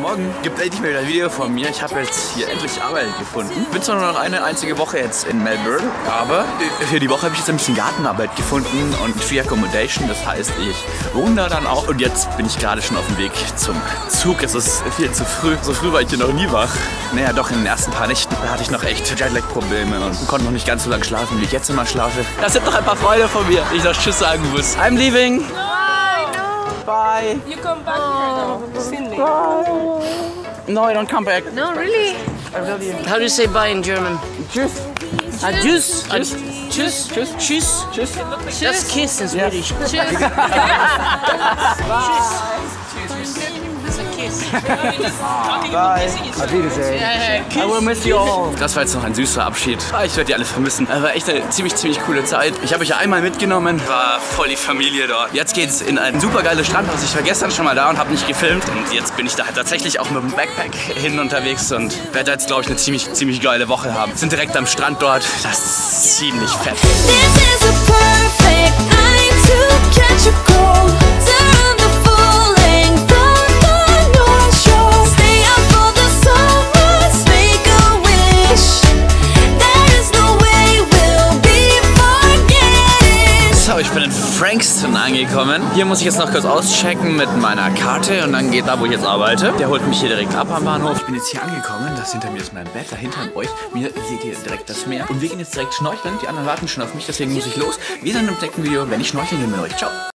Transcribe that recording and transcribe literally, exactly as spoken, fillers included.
Morgen. Gibt endlich mal wieder ein Video von mir. Ich habe jetzt hier endlich Arbeit gefunden. Bin zwar nur noch eine einzige Woche jetzt in Melbourne, aber für die Woche habe ich jetzt ein bisschen Gartenarbeit gefunden und Free Accommodation. Das heißt, ich wohne da dann auch. Und jetzt bin ich gerade schon auf dem Weg zum Zug. Es ist viel zu früh. So früh war ich hier noch nie wach. Naja, doch in den ersten paar Nächten hatte ich noch echt Jetlag-Probleme und konnte noch nicht ganz so lange schlafen, wie ich jetzt immer schlafe. Das sind noch ein paar Freunde von mir, die ich noch Tschüss sagen muss. I'm leaving. No, no. Bye. You come back oh. here now. Sydney. Bye. No, I don't come back. No, really? I really... How do you say bye in German? Tschüss. Adios. Tschüss. Tschüss. Tschüss. Tschüss. Tschüss. That's kiss in Swedish. Yeah. Tschüss. Tschüss. That's a kiss. Bye. Auf Wiedersehen. I will miss you all. Das war jetzt noch ein süßer Abschied. Ich werde die alle vermissen. Das war echt eine ziemlich, ziemlich coole Zeit. Ich habe euch ja einmal mitgenommen. War voll die Familie dort. Jetzt geht's in ein super geiles Strandhaus. Ich war gestern schon mal da und habe nicht gefilmt. Und jetzt bin ich da tatsächlich auch mit dem Backpack hin unterwegs und werde jetzt, glaube ich, eine ziemlich, ziemlich geile Woche haben. Wir sind direkt am Strand dort. Das ist ziemlich fett. Ich bin in Frankston angekommen. Hier muss ich jetzt noch kurz auschecken mit meiner Karte und dann geht da, wo ich jetzt arbeite. Der holt mich hier direkt ab am Bahnhof. Ich bin jetzt hier angekommen. Das hinter mir ist mein Bett. Dahinter an euch. Mir seht ihr direkt das Meer. Und wir gehen jetzt direkt schnorcheln. Die anderen warten schon auf mich, deswegen muss ich los. Wir sehen im nächsten Video, wenn ich schnorcheln will mit euch. Ciao.